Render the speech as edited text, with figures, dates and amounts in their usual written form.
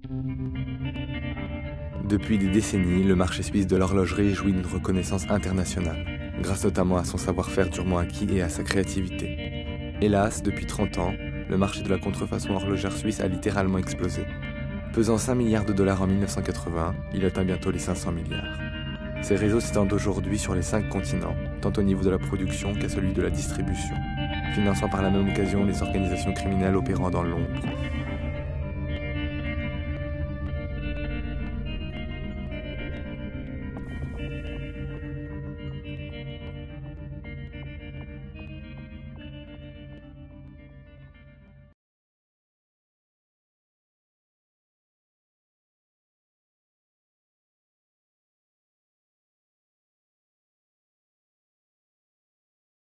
Depuis des décennies, le marché suisse de l'horlogerie jouit d'une reconnaissance internationale, grâce notamment à son savoir-faire durement acquis et à sa créativité. Hélas, depuis 30 ans, le marché de la contrefaçon horlogère suisse a littéralement explosé. Pesant 5 milliards de dollars en 1980, il atteint bientôt les 500 milliards. Ces réseaux s'étendent aujourd'hui sur les 5 continents, tant au niveau de la production qu'à celui de la distribution, finançant par la même occasion les organisations criminelles opérant dans l'ombre.